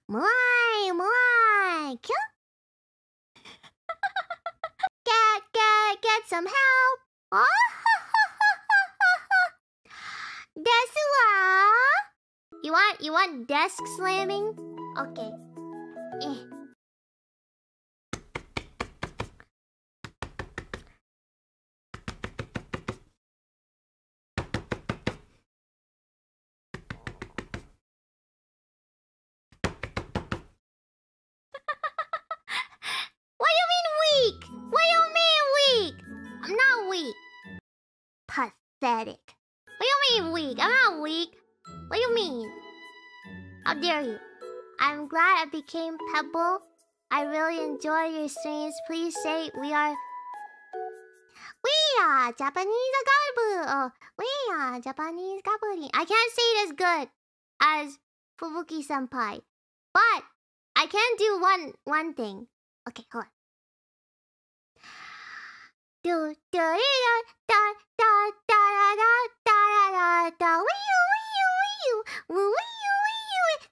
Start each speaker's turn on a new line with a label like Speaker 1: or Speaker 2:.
Speaker 1: もわいもわいキュッget some help. Oh, that's what? You want desk slamming? Okay. What do you mean weak? What do you mean weak? I'm not weak. Pathetic. What do you mean weak? I'm not weak. What do you mean? How dare you? I'm glad I became Pebble. I really enjoy your streams. Please say we are Japanese Gabu. Oh, we are Japanese Gabu. I can't say it as good as Fubuki Senpai, but I can do one thing. Okay, hold on. Do do do